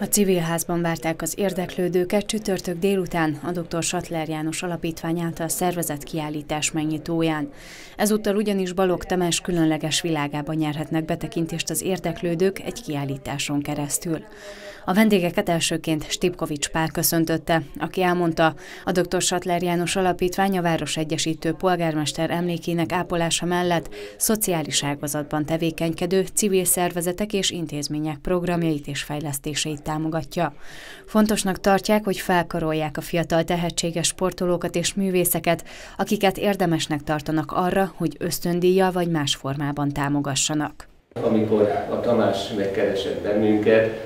A Civil Házban várták az érdeklődőket csütörtök délután a dr. Sattler János Alapítvány által szervezett kiállítás megnyitóján. Ezúttal ugyanis Balogh Tamás különleges világában nyerhetnek betekintést az érdeklődők egy kiállításon keresztül. A vendégeket elsőként Stipkovics Pál köszöntötte, aki elmondta, a dr. Sattler János Alapítvány a városegyesítő polgármester emlékének ápolása mellett szociális ágazatban tevékenykedő civil szervezetek és intézmények programjait és fejlesztéseit támogatja. Fontosnak tartják, hogy felkarolják a fiatal tehetséges sportolókat és művészeket, akiket érdemesnek tartanak arra, hogy ösztöndíjjal vagy más formában támogassanak. Amikor a Tamás megkeresett bennünket,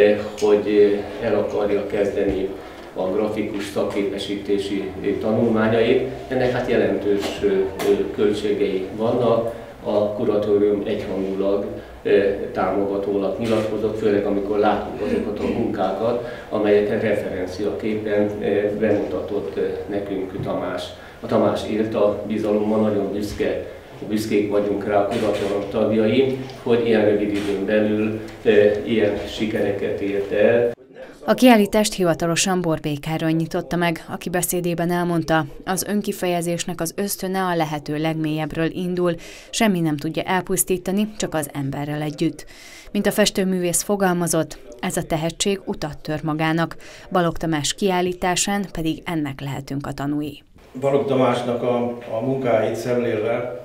hogy el akarja kezdeni a grafikus szakképesítési tanulmányait, ennek hát jelentős költségei vannak. A kuratórium egyhangulag támogatólag nyilatkozott, főleg amikor látjuk azokat a munkákat, amelyeket referenciaképpen bemutatott nekünk Tamás. A Tamás élt a bizalommal, nagyon büszkék vagyunk rá a kuratórium tagjai, hogy ilyen rövid időn belül ilyen sikereket ért el. A kiállítást hivatalosan Borbély Károly nyitotta meg, aki beszédében elmondta, az önkifejezésnek az ösztöne a lehető legmélyebbről indul, semmi nem tudja elpusztítani, csak az emberrel együtt. Mint a festőművész fogalmazott, ez a tehetség utat tör magának, Balogh Tamás kiállításán pedig ennek lehetünk a tanúi. Balogh Tamásnak a munkáit szemlélve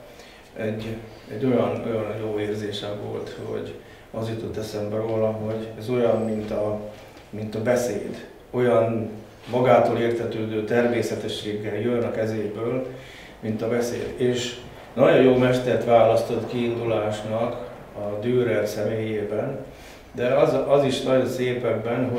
egy olyan jó érzésem volt, hogy az jutott eszembe róla, hogy ez olyan, mint a beszéd. Olyan magától értetődő természetességgel jön a kezéből, mint a beszéd. És nagyon jó mestert választott kiindulásnak a Dürer személyében, de az is nagyon szép ebben,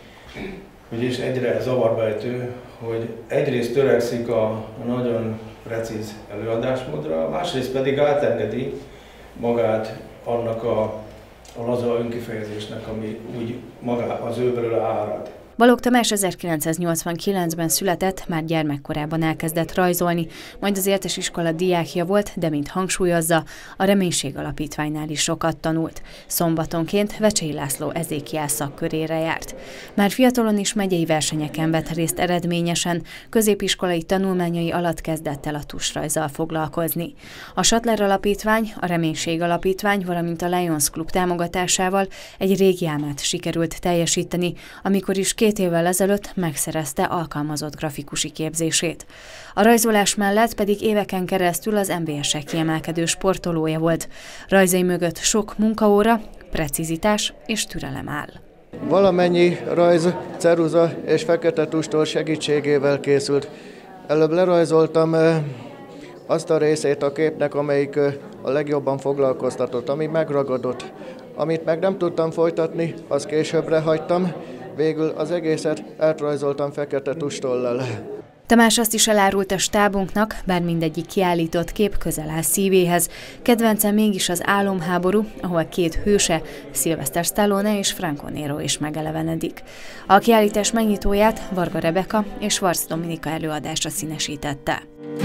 hogy és egyre zavarba ejtő, hogy egyrészt törekszik a nagyon precíz előadásmódra, másrészt pedig átengedi magát annak a laza önkifejezésnek, ami úgy maga az őből árad. Balogh Tamás 1989-ben született, már gyermekkorában elkezdett rajzolni, majd az Értes Iskola diákja volt, de mint hangsúlyozza, a Reménység Alapítványnál is sokat tanult. Szombatonként Vecsey László Ezékiel szakkörére járt. Már fiatalon is megyei versenyeken vett részt eredményesen, középiskolai tanulmányai alatt kezdett el a tusrajzzal foglalkozni. A Sattler Alapítvány, a Reménység Alapítvány, valamint a Lions Klub támogatásával egy régi álmát sikerült teljesíteni, amikor is 2 évvel ezelőtt megszerezte alkalmazott grafikusi képzését. A rajzolás mellett pedig éveken keresztül az MVS-ek kiemelkedő sportolója volt. Rajzai mögött sok munkaóra, precizitás és türelem áll. Valamennyi rajz, ceruza és fekete tustól segítségével készült. Előbb lerajzoltam azt a részét a képnek, amelyik a legjobban foglalkoztatott, ami megragadott. Amit meg nem tudtam folytatni, azt későbbre hagytam. Végül az egészet átrajzoltam fekete tustollal. Tamás azt is elárult a stábunknak, bár mindegyik kiállított kép közel áll szívéhez. Kedvence mégis az álomháború, ahol 2 hőse, Sylvester Stallone és Franco Nero is megelevenedik. A kiállítás megnyitóját Varga Rebeka és Varc Dominika előadása színesítette.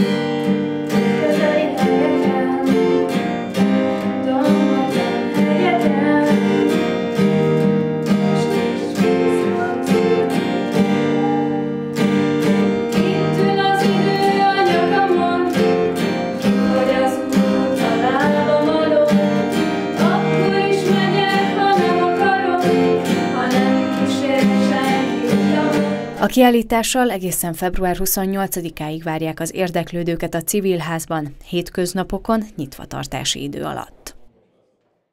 A kiállítással egészen február 28-áig várják az érdeklődőket a Civil Házban, hétköznapokon nyitvatartási idő alatt.